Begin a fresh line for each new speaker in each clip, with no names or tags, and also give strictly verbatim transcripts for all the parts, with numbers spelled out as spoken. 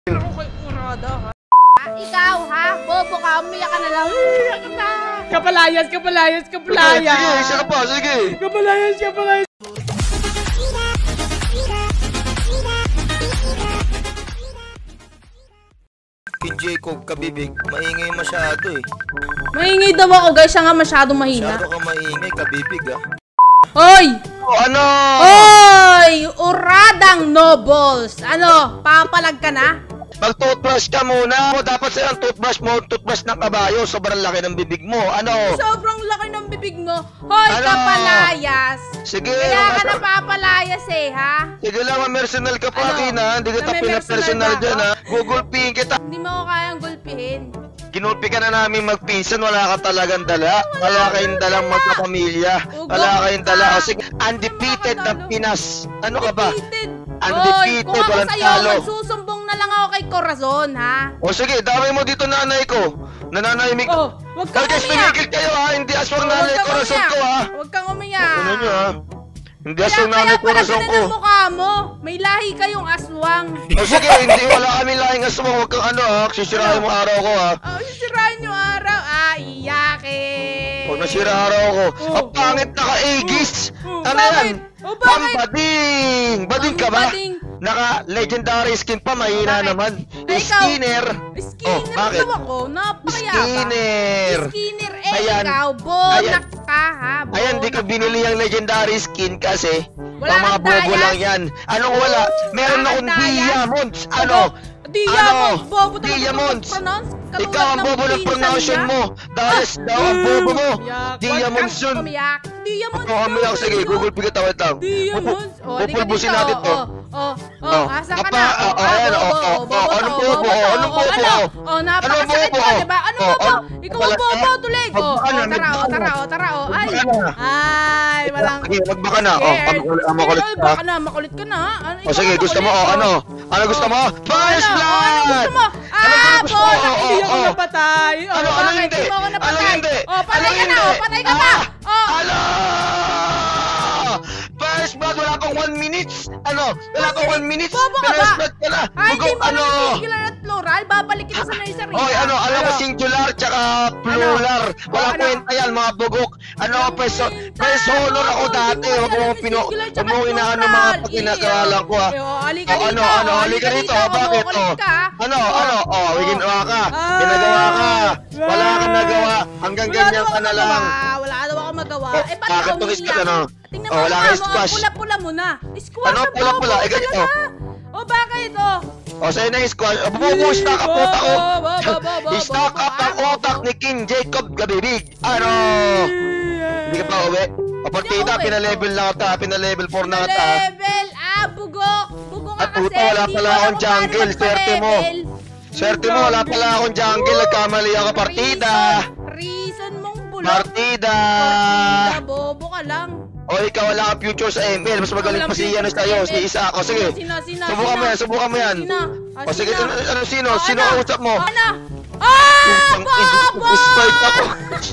Ako kay Urada, ha?
Ikaw, ha? Bobo ka, umiyak ka na lang.
Kapalayas, kapalayas, kapalayas.
Sige, isa ka pa, sige.
Kapalayas, kapalayas.
King Jacob, kabibig, maingay masyado eh.
Maingay daw ako, guys. Siya nga masyadong mahina.
Masyado ka maingay, kabibig ah.
Hoy!
Oh, ano?
Hoy! Uradang Nobles! Ano? Papalag ka na?
Mag-toothbrush ka muna. Dapat sa'yo ang toothbrush mo, toothbrush ng kabayo. Sobrang laki ng bibig mo. Ano?
Sobrang laki ng bibig mo. Hoy,
ano?
Kapalayas!
Sige.
Kaya ka na papalayas eh, ha?
Sige lang, ma-personal ka pa,
Ano?
Kina. Hindi kita
Na may
pinapersonal
personal
dyan,
ba?
ha? Gugulpihin kita.
Hindi mo ako kayang gulpihin.
Ginulpi ka na namin magpinsan, wala ka talagang dala. Wala kayong dalang magkapamilya. Wala kayong dala. O sige, undefeated ng Pinas. Ano ka ba?
Undefeated.
Undefeated,
Hoy, kung ako
walang
sa'yo,
talo.
magsusumbong na lang ako kay Corazon, ha?
O sige, damay mo dito nanay ko. Nananahimik.
Oh, wag kang
Guys,
umiyak.
tumigil kayo ha. Hindi aswang
Huwag
nanay
kang
ko rason
umiyak.
ko ha.
Huwag kang umiyak.
Ano nyo ha? Hindi
Kaya,
aswang nanay
kaya
ko
pala
rason
ganun
ko.
ang mukha mo. May lahi kayong aswang.
O sige, hindi wala kami lahing aswang. Huwag kang ano ha. Sisirahin mo araw ko ha.
Oh, sisirain yung araw. Ah, iyakin.
Huwag nasira araw ko.
Oh,
Ang pangit na ka-Aegis.
Oh,
Ano
bakit?
yan?
Oh, bakit?
Pambading! Bading ka ba?
Pambading.
Naka-legendary skin pa, mahina
Bakit?
naman.
Ay, ikaw.
Skinner.
Skinner
Oh, bakit?
daw ako. Napakayabang.
Skinner.
Skinner eh,
Ayan.
ikaw. Bonak
Ayan.
ka, ha? Bonak.
Ayan, di ko binili yung legendary skin kasi
Wala
pang mga
kang
bobo
dayas?
lang yan. Anong wala? Meron
Wala
akong
kang dayas?
diamonds. Ano?
Diamonds. Bobo talaga
Diamonds.
mag-pronounce. Katulad
Ikaw ang
ng
bobo ng
pinsan
pronunciation
niya.
mo. Dahil daw ang bobo mo.
Umiyak.
Diamonds
Huwag
yun.
kang umiyak. Diamonds.
Ako umiyak. Sige, Google Pig tawad lang.
Diamonds. Oh, halika
Pupulbusin
dito.
natin to.
Oh, oh, oh,
Oh,
asa ka
apa,
na?
oh, oh, ayan, oh, oh, oh, anong bobo, oh, anong bobo,
Ano?
oh.
Oh, napakasakit
Anong bobo,
mo,
oh.
diba? Anong
Oh,
bobo?
ano?
Ikaw ang
Wala-
bobo, tulig. Oh,
Magbaka
oh,
na,
tara, oh,
magbaka
tara,
na.
oh, tara, oh. Ay,
Magbaka na.
ay, walang...
Sige, magbaka na. Oh,
Scared.
makulit, ah, makulit
Sige,
ka.
baka na, makulit ka na, ha? Ano,
O
ikaw
sige,
ang
gusto mo,
makulit,
oh, ano? Ano gusto mo? First
Ano?
blood!
Ano gusto mo?
Ano
Ah,
gusto mo?
bonak,
Oh,
hindi
oh,
ako
oh.
napatay. Oh,
Ano, ano
bakit?
hindi?
Hindi mo ako
Ano
napatay.
hindi?
Oh, patay
Ano
ka na,
hindi?
oh, patay ka pa.
Ah!
Oh,
Ano? First blood, wala pang one minutes. Ano? Wala pang one minutes.
Bobo ka
First
ba?
blood ka na.
ay,
Bugo,
hindi mo
ano?
alam singular at plural. Babalik kita sa nursery.
Hoy, ano, alam ko singular tsaka plural. Wala
Oh, ano?
kwenta yan, mga bugok. Ano,
Walang
preso,
kwenta.
preso honor ako
Oh,
dati.
hindi mo
Huwag mo
alam
pino,
singular tsaka
huwag mo inaano
plural.
mga pinag-aralan ko, ha.
Eh, oh, halika
Oh,
dito.
ano, ano,
oh,
halika dito, bakit,
kumukulit
oh?
ka.
Ano,
Oh,
ano, oh, may
oh.
ginawa ka.
Ah.
Pinagawa ka. Wala kang nagawa. Hanggang
Wala
ganyan
daw
ka
ako
na lang.
magawa. Wala daw ako magawa.
Oh,
Eh, ba't
bakit
ka
tong
umiiyak?
squash, ano?
Tingnan
Oh,
mo
wala
mukha
kang
mo,
squash.
pula-pula mo na. Squash
Ano,
na
pula-pula?
bobo
Eh, ganito.
talaga. Oh, bakit? Oh.
O, sa'yo na yung squash. O, bubuo, stock up utak ko.
Bo, bo, bo, bo,
Stock
bo,
up ang
bo, bo.
utak ni King Jacob Gabibig. Ano? Hindi ka pa uwi? O, partida,
uwi.
pinalevel na kita. Pinalevel four na kita.
Level, ah, bugok. Bugok ka
At
kasi.
puto, wala
Hindi
pala
mo
akong
alam kung
jungle.
paano
Swerte mo.
magpa-level.
Swerte mo, wala pala akong jungle. Nagkamali ako partida.
Reason, reason mong bulok.
Partida.
Partida, bobo ka lang.
O, ikaw wala kang future sa M L. Mas magaling pa si ano sa'yo. Si Isa. O, sige.
Sino, sino,
Subukan mo yan, subukan mo yan.
Sino? Ah,
O, sige,
sino?
ano, ano, sino?
Oh,
Sino
ano?
ang usap mo?
Oh, ano? Ah,
Ang
bobo!
spike ako.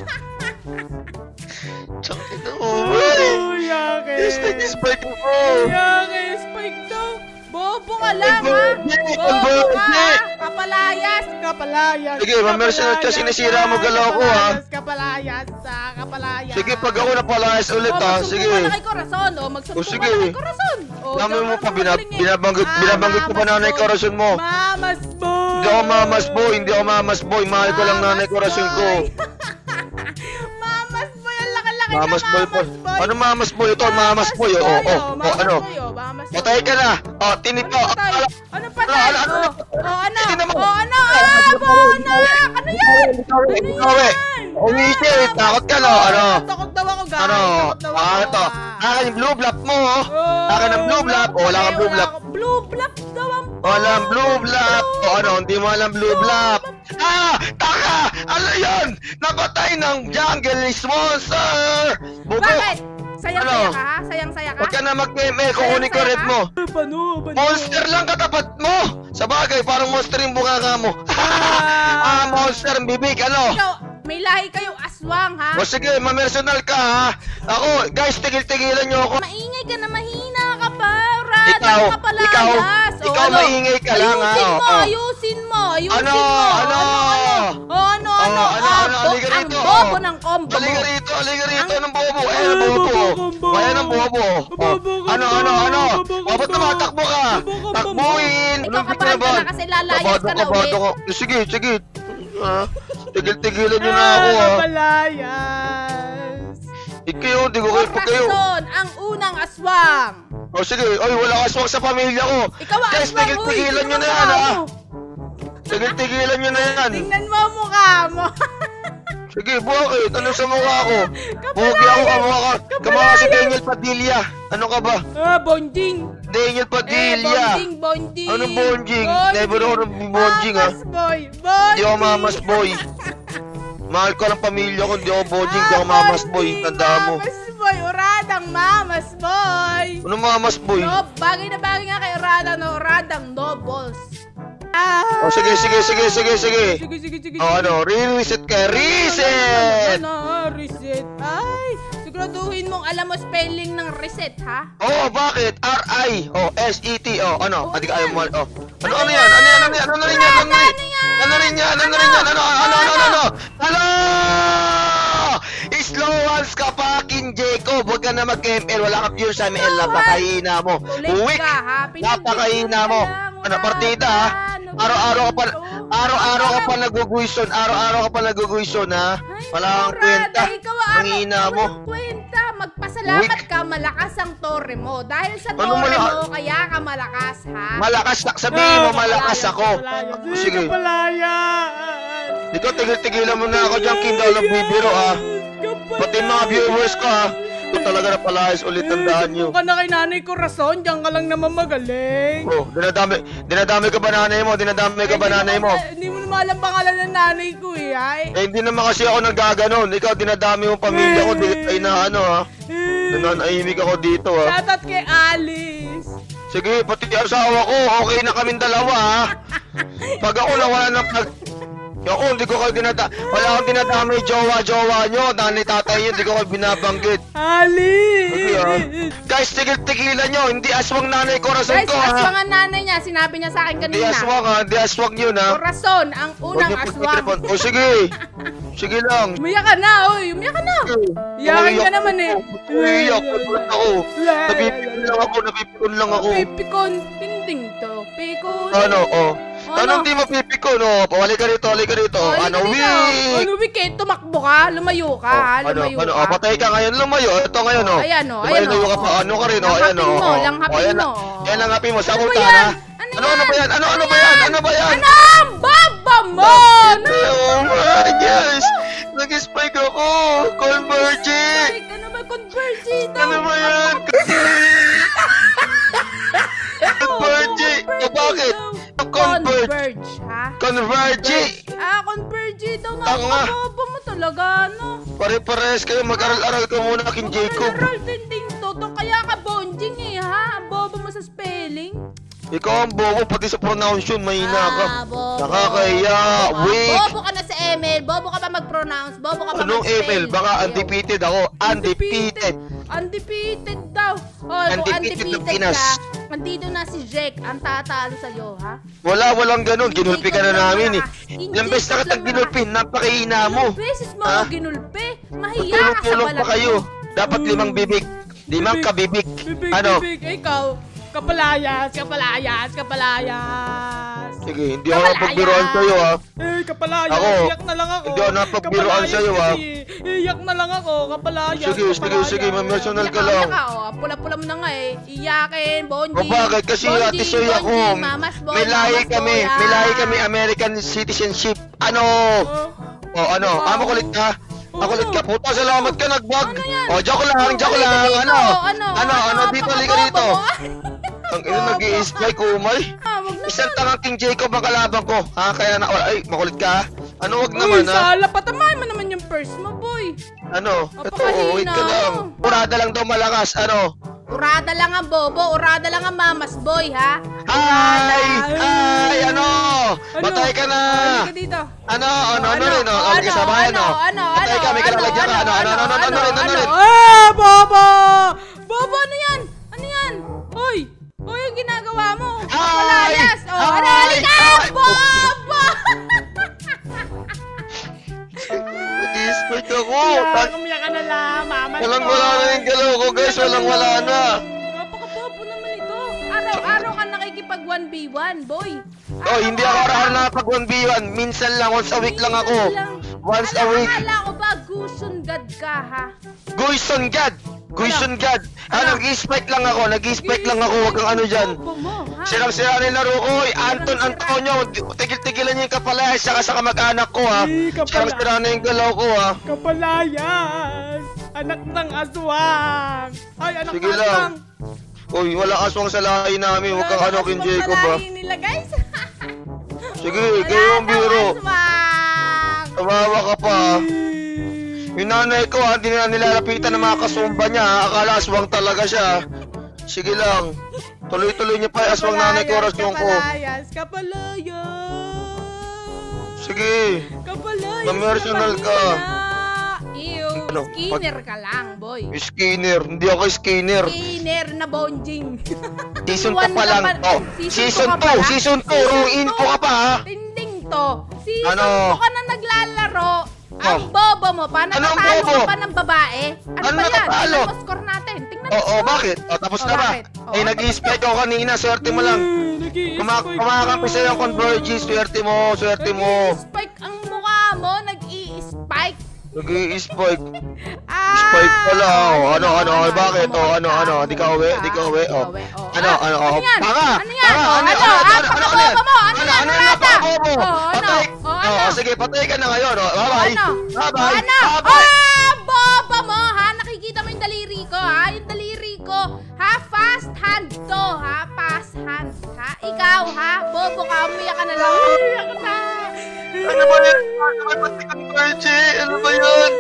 Tsaka ito,
Oh, yake.
spike ako.
Yake, spike daw. Bobo ka lang, ha?
Converge,
Bobo ka,
converge.
kapalayas.
Kapalayas.
Sige, ma-mercenal ka, sinisira mo galaw ko, ha?
Kapalayas, ah, kapalayas.
Sige, pag ako napalayas ulit,
Oh,
ha?
magsumbong
Sige.
ka na kay Corazon. Oh, magsumbong
Oh,
ka
sige.
na kay Corazon. Oh,
Dami
diyan
mo
ka
pa, binab
magaling eh.
binabanggit,
Ah,
binabanggit ko pa nanay
mamas
Corazon mo.
Mamas boy.
Hindi ako mamas boy, hindi ako mamas boy. Mahal ko lang nanay
Mamas
Corazon ko.
boy. Mamas boy, ang laki-laki na
Mamas boy po.
boy.
Ano mamas boy? Ito, mamas boy. Oo, oo, oo,
Mamas
ano?
boy, oh, mamas boy.
Patay ka na. Oh, tinito.
Ano patay? Ano patay?
Ano, ano,
Oh, oh, ano?
Hindi naman.
Oh, ano? Ah, bonak! Ano yan? Ano
Ikaw eh.
yan?
Umiisi,
Ah,
takot ka, no? Ano?
Takot daw ako, guys.
Ano?
Takot daw ako.
Ah, ito. Akin yung blue blap mo, oh.
Oh,
Akin ang blue blap. O, wala kang blue blap.
ako- Blue blap daw ang
Wala ang blue blap. O, ano? Hindi mo alam blue blap. Ah! Taka! Ano yun? Napatay ng jungle monster! Bugo!
Bakit? Sayang-saya
Ano?
ka, ha? Sayang-saya ka?
Huwag ka na mag-meme, kukunin ko red mo.
Pano, pano.
Monster lang katapat mo! Sa bagay, parang monster yung bunganga mo. Ah, monster ang bibig, ano?
Ikaw, may lahi kayong aswang, ha?
O sige, ma-mercenal ka, ha? Ako, guys, tigil-tigilan nyo ako.
Maingay ka na, mahina ka pa. Rada
Ikaw,
ka pala.
ikaw,
Yes.
Ikaw maingay ka lang, ha?
Ayusin mo,
Oh, oh.
ayusin mo, ayusin
Ano?
mo.
Ano?
Oh, ano, ano?
Oh, ano,
Ah,
ano?
bo-
Halika
ang
rito.
bobo ng combo mo.
Halika rito, halika rito.
Ang-
Anong bobo? Ayan ang bobo. Ayan ang bobo. Oh. Ano, ano, ano? O, ba't tumatakbo ka? Takbuhin.
Ikaw kabahan ka na kasi lalayas ka na
Kabado
ulit.
ka. Sige, sige. Ah, tigil-tigilan nyo na ako, ha?
Kapalayas.
Ikaw, di ko kayo pa kayo.
Rason, ang unang aswang.
O, sige. Ay, wala kaswag sa pamilya ko.
Ikaw ang
Guys,
aswang, uy.
tigil-tigilan nyo
Tingnan
na
mo
yan,
mukha
ha?
mo.
Tigil-tigilan nyo na yan.
Tingnan mo ang mukha mo.
Sige, bakit? Ano sa mukha ko? Pogi ako, kamukha ka. Kamukha si Daniel Padilla. Ano ka ba?
Ah, bonjing.
Daniel
Eh,
Padilla.
bonding, bonding.
Anong bonjing? Never ako ng bonjing, ha?
Mamas boy. Bonjing.
Hindi ako mamas boy. Mahal ko lang pamilya ko, hindi ako bonjing, hindi ako mamas boy. Tandaan mo.
Mamas boy, uradang mamas boy.
Ano mamas boy?
No, bagay na bagay nga kay Urada, no? Uradang no balls.
Ah.
Oh, sige, sige, sige, sige, sige.
Sige, sige, sige.
Oh, ano, reset ka, reset!
Ano, ano, reset.
Ay, siguraduhin mong alam mo spelling ng reset, ha?
Oh, bakit? R I O S E T. Oh, ano?
Oh,
Adi ka
ano
ayaw mo. Oh. Ano, ano yan? Ano yan? Ano yan? Ano rin yan? Ano rin? Ano rin yan? Ano rin yan? Ano? Ano? Ano? Ano? Ano? Slow ones ka fucking Jacob. Huwag ka na mag-M L. Wala kang pure sa M L. Napakahina mo.
Ulit
Weak.
ka, ha? Pinag-
Napakahina mo. Ano, partida, ha? Araw-araw ka pa, araw-araw ka pa naguguyson. Araw-araw ka pa naguguyson, ha? Wala kang kwenta. Ang hina mo.
Walang kwenta. Magpasalamat ka, malakas ang torre mo. Dahil sa
Ano
torre
malakas?
mo, kaya ka malakas, ha?
Malakas na. Sabihin mo, malakas ako.
Sige.
Sige.
Kapalayas.
Ikaw, tigil-tigilan mo na ako dyan, King Daw ng bibiro, ha? Pati mga viewers ko, ha? Ito talaga na palayas ulit, tandaan nyo.
Ka na kay nanay ko rason, diyan ka lang naman magaling.
Oh, dinadami, dinadami ka ba nanay mo? Dinadami ka ba
Eh,
nanay mo?
Hindi mo naman alam pangalan ng nanay ko eh, ay.
Eh, hindi naman kasi ako nagaganon. Ikaw, dinadami mo pamilya ko. Di ay na ano, ha? Nananahimik ako dito, ha?
Shoutout kay Alice.
Sige, pati asawa ko, okay na kaming dalawa, ha? Pag ako nawala ng pag... Ako, hindi ko kayo dinada... Wala akong dinadamay jowa-jowa nyo. Nanay tatay yun, hindi ko kayo binabanggit.
Alice.
Sige, ha? Guys, tigil-tigilan nyo. Hindi aswang nanay ko, rason
Guys,
ko, ha?
aswang ang nanay niya. Sinabi niya sa akin
Hindi
kanina.
aswang, ha? Hindi aswang yun, ha?
Corazon, ang
Huwag
unang
niyo
aswang.
pagtitripon. O, sige. Sige lang.
Umiyak ka na, oy. Umiyak ka na. Iyakan ka naman eh.
Umiyak. Umiyak ako. Napipikon lang ako. Napipikon lang ako.
Pipikon. Tinding to. Pikon.
Ano, oh.
Ano?
Anong di mapipikon, oh? Pawali ka rito, wali ka rito.
Oh,
Ano,
halika
weak?
dito. Ano, weak eh? Tumakbo ka. Lumayo ka, ha?
Ano,
Lumayo
ano,
ka.
oh, patay ka ngayon, lumayo. Ito ngayon, oh.
Ayan, oh,
Lumayo,
ayan,
lumayo
oh.
ka pa. Ano ka rin, oh. Ayan,
Langhapin
oh.
mo,
oh.
langhapin
Oh, ayan na.
mo.
Ayan, langhapin mo. Sa
Ano ba
multa,
yan?
ha?
Ano
Ano, ano ba yan? Ano, ano ba yan? Ano ba yan?
Ano? Baba mo!
Oh my gosh! Nag-spike ako! Converge!
Ay, ano ba? Converge daw.
Ano ba yan? Converge! O bakit? Converge!
Converge, ha?
Converge!
Ah, converge daw na.
Tanga.
Baba mo talaga, no?
Pare-pares kayo, mag-aral-aral ka muna, King Jacob.
Mag-aral din din to. to. Kaya ka bonjing eh, ha? Ang bobo mo sa spelling.
Ikaw ang bobo, pati sa pronunciation, mahina ka.
Ah, bobo.
Nakakaya,
Bobo.
weak.
Bobo ka na sa M L. Bobo ka pa mag-pronounce. Bobo ka pa
Anong
mag-spell.
email? Baka undefeated ako. Undefeated.
Undefeated daw. Oh, kung
Undefeated ng
undefeated
Pinas.
ka, andito na si Jack ang tatalo sa'yo, ha?
Wala, walang ganun. Ginulpi ka na
Hindi ko
namin eh.
lang-
Ilang beses na
hindi ko
kitang
lang-
ginulpi, napakahina mo.
Ilang beses mo
Ha?
ako ginulpi. Mahiya ka sa
Tulong-tulong
balat
pa kayo.
mo.
Dapat limang bibig. Limang kabibig.
Bibig,
Ano?
bibig. Ikaw. Kapalayas, kapalayas, kapalayas.
Sige, hindi ako napagbiroan sa'yo, ha.
Eh, kapalayas.
Ako.
Iyak na lang ako.
Hindi ako napagbiroan
Kapalayas
sa'yo, ah.
kasi. Iyak na lang ako. Kapalayas.
Sige, sige,
kapalayas.
sige, mamersonal ka
Iyak ka,
lang.
iyak ka, oh. Pula-pula mo na nga eh. Iyakin, bonji.
O bakit? Kasi
Bonji,
ate Soy ako.
bonji, mamas boy,
May lahi
mamas
kami.
boy, ah.
May lahi kami American citizenship. Ano?
Oh.
O ano? Ah, makulit ka? Makulit ka? Puta, salamat ka, nag-vlog.
Ano yan?
O, joke lang, joke
Halika
lang.
dito,
Ano?
Ano?
Ano? Ano? Dito, halika dito.
Napakabobo mo.
Ang ina, nag-i-spike, umay.
Ah, wag na.
Isang tangang King Jacob ang kalaban ko. Ha? Kaya na, ay, makulit ka? Ano, wag
Uy,
naman, ha?
sala. Patamay mo naman yung purse mo, boy.
Ano? Ito,
Napakahina.
oh, wait ka lang. Purada lang daw malakas. Ano?
Urada lang ang bobo, urada lang ang mamas boy, ha?
Hi! Hi! Ano?
Ano?
Patay ka na!
Halika dito.
Ano? Ano? Ano rin?
Ano?
Ano? Ano? Sabayan,
Ano?
no?
Ano?
Patay
Ano?
ka, may kalalagyan ka. Ano? Ano? Ano? Ano? Ano rin? Ano rin?
Ah, Bobo!
Bobo, ano yan? Ano yan?
Hoy!
Hoy, ang ginagawa mo.
Hi!
Kapalayas! O, ano,
Ay!
halika!
Ay!
Bobo!
Nag-i-spike ako.
Umiyak, umiyak ka na lang. Mamas
Walang
ko.
wala na yung galaw ko guys. Walang wala na.
Napaka-bobo naman ito. Araw-araw ka nakikipag one v one, boy.
Oh, hindi ako araw na pag one v one. Minsan lang. Once a week lang ako. Once a week.
Akala ko ba gusun-gad ka, ha?
Guison God! Guison God! Ah, nag-i-spike lang ako. Nag-i-spike lang ako. Huwag kang ano dyan.
Bobo mo, ha?
Sirang-sira rin laro ko. Oy, Anton Antonio. Tigil-tigilan niyo yung kapalayas. Saka sa kamag-anak ko ha.
Ay, kapala-
Sirang-sira na yung galaw ko ha.
Kapalayas! Anak ng aswang! Ay, anak
Sige
ng
lang.
aswang!
Uy, wala aswang sa lahi namin. Huwag kang
Wala
ano
na
kin
kasing
Jacob ha.
pagkalain nila, guys.
Sige, kayo ang biro.
Aswang!
Tawawa ka pa ha. Yung nanay ko ha, hindi na nilalapitan ng mga kasumba niya ha. Akala aswang talaga siya. Sige lang. Tuloy-tuloy niyo pa yung aswang nanay ko, aswang ko.
Kapalayas, kapalayas.
Sige.
Kapalayas,
Commercial ka.
Ew,
Ano,
skinner ka lang, boy.
Skinner. Hindi ako skinner.
Skinner na bonjing.
Season
One
two pa
ka
lang.
pa-
Oh,
season
season
two ka
two.
pala?
Season two.
Season
Wrong info
two.
ka pa ha.
Tinding to. Season
Ano?
two ka na naglalaro. Ang bobo mo pa,
Anong
natatalo
bobo?
ka pa ng babae. Ano,
Ano
ba yan?
natatalo?
Tingnan mo score natin. Tingnan mo
Oo, oh,
score.
bakit? Oh, tapos
Oh,
na ba?
bakit? Oh,
Eh, nag-i-spike ako kanina. Swerte mo lang. Kuma kumakampi sa'yo ang converge. Swerte mo. Swerte mo.
Nag-i-spike ang mukha mo. Nag-i-spike.
Nag-i-spike.
Ah!
Spike pala. Oh, ano, ano,
ano,
bakit?
ano,
Oh, ano, ano? Di ka uwi? Di ka uwi? Oh. Ano, ano, oh.
yan?
Tanga!
Ano yan?
Tanga!
Oh,
Ano,
ano?
ano,
Ah,
ano, ano, ano,
pagkabobo mo! Ano yan,
ano,
Rata?
napakabobo mo?
Oh, ano?
Patay.
Oh, ano?
Oh, sige, patay ka na ngayon. Oh, bye-bye.
Ano?
Bye-bye.
Ano?
Bye-bye.
Ah! Bobo mo, ha? Nakikita mo yung daliri ko, ha? Yung daliri ko, ha? Fast hand to, ha? Fast hand, ha? Ikaw, ha? Bobo ka, umiyak ka na lang. Umiyak ka na.
Ano ba yan? Ano ba yung converge? Ano ba yun?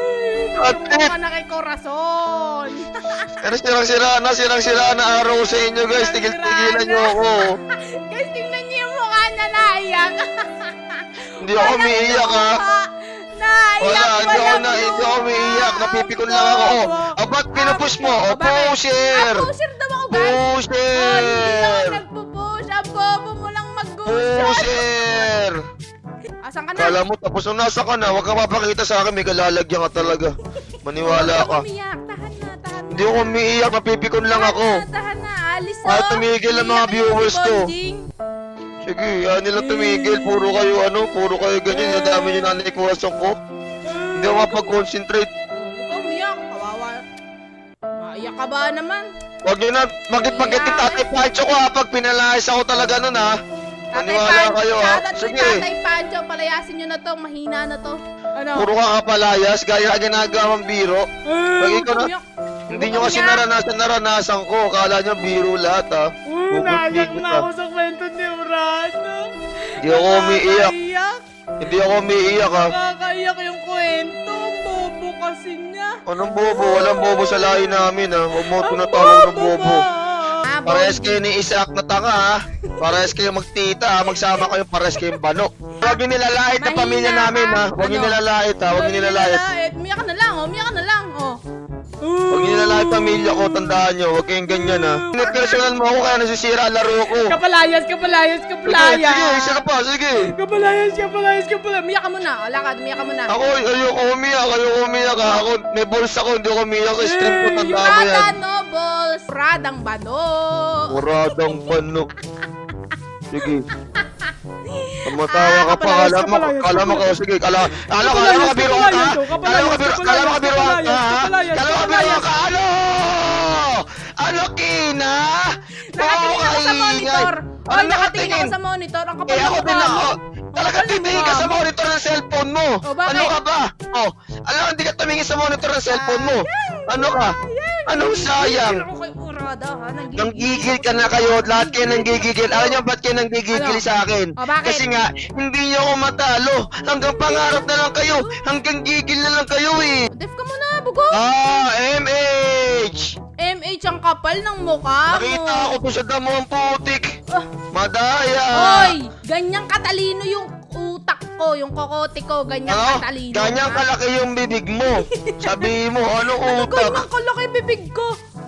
Ate.
Bobo ka na kay Corazon.
Pero sirang-sira na, sirang-sira na araw sa inyo guys. Tigil-tigilan nyo ako.
Guys, tingnan niyo yung mukha niya, naiyak.
Hindi ako umiiyak ha.
Naiyak,
Wala, hindi ako
walang
na, hindi ako
luha.
umiiyak. Napipikon lang ako. Oh, ah, ba't pinupush mo? Oh,
Ah, bakit?
pusher!
Ah, pusher daw ako, guys. Oh, hindi ako
Pusher!
nagpupush. Ang bobo mo lang mag-pusher.
Pusher!
Asan ka na?
Kala mo, tapos nung nasa ka na, huwag ka mapakita sa akin, may kalalagyan ka talaga. Maniwala ka.
Huwag umiyak. Tahan na, tahan na.
Hindi ako umiiyak, napipikon lang
Tahan
ako.
na, tahan na. Alis
Ah,
oh.
tumigil ang mga
Iyak na yung
viewers ko.
bonding.
Sige, yan nila tumigil. Puro kayo ano, puro kayo ganyan. Nadami yung nanay ko asong ko. Hindi ako mapag-concentrate.
Huwag ka umiyak. Kawawa. Maiyak ka ba naman?
Huwag nyo na, magit-magit yung tatay Pancho ko ha, pag pinalayas ako talaga nun ha.
Tatay
Maniwala
Pancho,
kayo ha.
Tatay
Sige,
Tatay Pancho, palayasin nyo na to. Mahina na to. Ano?
puro ka kapalayas, gaya na ginagawang biro. Pag ikaw na,
Umiyak.
hindi nyo kasi naranasan naranasan ko. Kala nyo biro lahat ha.
Uy, naiyak
Bubuntigin
na
ka.
ako sa kwento ni Urano.
Hindi ako umiiyak.
Nakakaiyak.
Hindi ako umiiyak ha.
Nakakaiyak yung kwento. Bobo kasi niya.
Anong bobo? Walang bobo sa lahi namin ha. Huwag mo tinatawag ng bobo.
Ah,
Parehas kayo ni Isaac na tanga ha. Parehas kayo magtita ha. Magsama kayo, parehas kayong banok. Huwag nyo nilalait ang
Mahina
pamilya
ka.
namin ha. Huwag nyo
Ano?
nilalait ha. Huwag nyo nilalait.
Umiyak ka na lang, oh. Umiyak ka na lang, oh.
Huwag nyo nilalait pamilya ko. Tandaan nyo. Huwag kayong ganyan ha. Personal mo ako kaya nasisira ang laro ko.
Kapalayas, kapalayas,
Sige,
kapalayas.
sige, isa ka pa. Sige.
Kapalayas, kapalayas, kapalayas.
Umiyak ka muna. O, lakad, umiyak ka muna.
Ako, ayoko umiyak. Ayoko umiyak ha. Ako, may balls ako. Hindi ako umiyak. Sa stream ko. Tandaan mo
Prada
yan.
Nobles. Pradang Bano.
Muradang banok. Sige. Tumatawa
Ah,
ka pa,
kapalayas,
kala mo,
kapalayas,
kala mo ka,
kapalayas.
sige, kala, kala, kala mo
Kapalayas,
kabiruan ka,
kapalayas,
kala mo
kapalayas,
kabiruan, kala mo kabiruan ka, ha?
kapalayas,
Kala mo
kapalayas.
kabiruan ka, ano? Ano, Kina?
Nakatingin ako sa monitor.
Ano
Oy, nakatingin ako sa monitor. Ang kapal
Eh,
ng
ako din
mukha
ako.
mo.
Talaga
Ang kapal ng
titingin ka
mukha
sa
mo.
monitor ng cellphone mo.
Oh, bakit?
Ano ka ba? Oh, alam, hindi ka tumingin sa monitor ng cellphone mo. Ano ka? Anong sayang?
Ako kay Urada, ha? Nanggigil.
Nanggigil ka na kayo, lahat kayo nanggigigil. Alam niyo ba't kayo nanggigigil
Ano?
sa akin?
O, bakit?
Kasi nga, hindi niyo ako matalo. Hanggang pangarap na lang kayo. Hanggang gigil na lang kayo eh.
Def ka muna, bugo.
Ah, M H!
M H ang kapal ng mukha mo.
Nakita ako to sa damo ang putik.
Ah,
Madaya!
Oy, ganyang katalino yung utak ko, yung kokote ko, ganyang
Ano?
katalino.
Ganyang
ha?
kalaki yung bibig mo. Sabi mo, ano
Ano
utak?
ganyang kalaki bibig ko?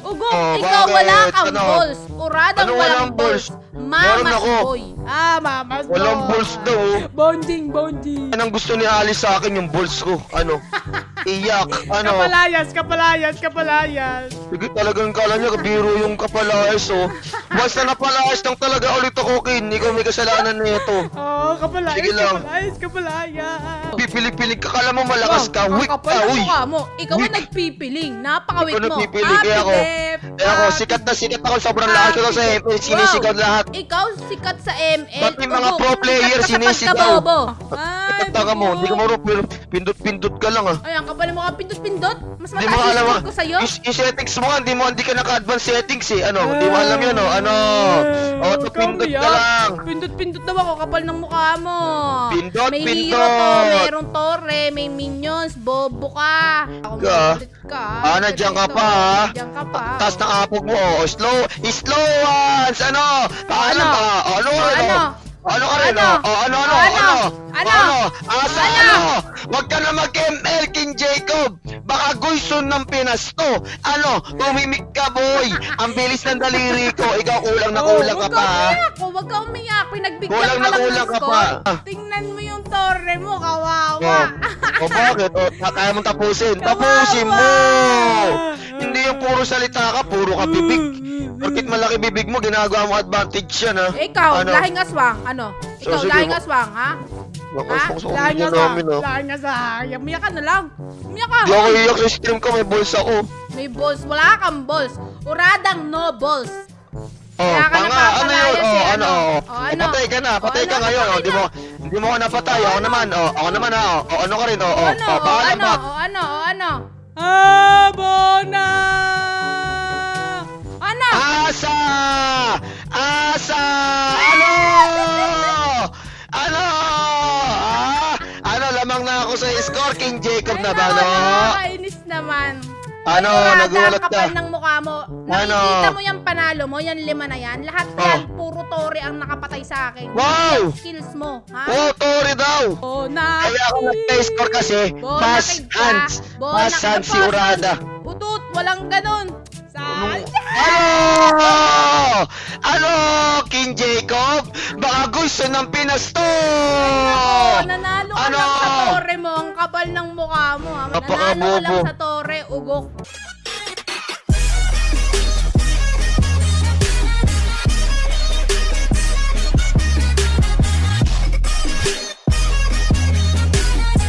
Ugok,
Oh,
ikaw
bakit?
wala kang
Ano?
balls. Uradang
Ano
walang
walang balls?
balls.
Meron
Mamas
ako.
boy.
Ah, mamas boy.
Walang balls daw.
Bonding, bonding.
Anong gusto ni Alice sa akin yung balls ko? Ano? Iyak. Ano?
Kapalayas, kapalayas, kapalayas.
Sige, talagang kala niya, biro yung kapalayas, oh. Basta napalayas lang talaga ulit ako, Kin. Ikaw may kasalanan nito.
Oh, kapalayas,
Sige lang.
kapalayas, kapalayas.
Pipilig-pilig ka, kala mo malakas ka.
Ang
Weak
kapal
ka,
ng
uy.
mukha mo. Ikaw ang
Weak.
nagpipiling. Napaka-weak
Ikaw
mo.
nagpipiling, kaya ako.
Dep.
Kaya ako,
Happy
sikat na sikat ako. Sobrang lakas ko daw sa M L. Sinisigaw lahat.
Ikaw sikat sa M L.
Pati mga
Ugok,
pro player,
sikat ka sa
sinisigaw.
pagkabobo.
Kataka mo, hindi ka marunong, pero pindot-pindot ka lang, ah.
Ay, ang kapal mo ka pindot-pindot. Mas
Hindi mo
mataas
alam,
yung
ah.
score ko sa'yo.
Yung, yung settings mo, hindi mo, hindi ka naka-advance settings, eh. Ano, hindi mo alam yun, oh. Ano, auto pindot ka lang.
Pindot-pindot daw ako. Kapal ng mukha mo.
Pindot,
may
pindot.
hero to, mayroong torre, may minions, bobo ka. Ako
Ka?
makulit ka.
Ah, nandiyan ka pa, ha?
Nandiyan ka pa.
Taas ng apog mo, oh. Slow, slow ones, ano? Paano
Ano?
ba? Ano,
O,
ano?
ano?
Ano ka rin,
Ano?
oh? Oh, ano, ano,
O, ano?
ano?
Ano?
Ano? Asa,
Ano?
ano? Huwag ka na mag-M L, King Jacob. Baka Goyson ng Pinas to. Ano? Tumimik ka, boy. Ang bilis ng daliri ko. Ikaw kulang na kulang ka
Huwag
pa, ha?
umiyak. Huwag ka umiyak. Pinagbigyan
Kulang
ka
na
lang ng
kulang ka
score.
pa. Ah.
Tingnan mo yung torre mo, kawawa.
Oh. O bakit? O, kaya mong tapusin.
Kawawa.
Tapusin mo! Hindi yung puro salita ka, puro ka bibig. Porkit malaki bibig mo, ginagawa mo advantage yan, ha?
Eh, ikaw,
Ano?
lahing aswang. Ano? Ikaw,
So, sige,
lahing
ma-
aswang, ha?
Nakasok sa
Lahat
kumpanya
nga sa,
namin, ha?
lahat nga sa.
Umiyak ka na lang. Umiyak ka.
Di ako iyak sa stream ko, may balls ako.
May balls. Wala kang balls. Uradang no balls.
Oh,
Kaya ka
tanga, ano yun?
napapalayas
Oh,
eh,
ano?
ano?
Oh,
Oh, ano?
patay ka na, patay
Oh,
ka
ano?
ngayon. Oh,
Patay
di
na.
mo, hindi mo ako napatay. Ako naman, oh, ako naman, ha? Oh, ano ka rin, oh,
O
oh.
ano?
Oh,
O
paalam,
ano?
Bat.
O ano? O ano?
Abona!
Ano?
Asa! Asa! Ano? Ano? Ah? Ano, lamang na ako sa score, King Jacob na ba, no?
Nakakainis naman.
Ano,
Urada,
nagulat
kapal
ka?
ng mukha mo.
Ano?
Nakikita mo yung panalo mo, yan lima na yan. Lahat
Oh.
yan, puro Tori ang nakapatay sa akin.
Wow!
Yung skills mo, ha?
Oh, Tori daw!
Bona
Kaya ako nag-score kasi,
Bona
pass
kid ka.
hands.
Bona
Pass
ka.
hands si
Pass
Urada.
hands. Utut, walang ganun. Sayang.
Ano? Ano? King Jacob? Baka gusto ng Pinas to!
Oh, nanalo ka
Ano?
lang sa Torre mo. Ang kapal ng mukha mo, ha? Nanalo ka
Napakabobo.
lang sa Torre, ugok.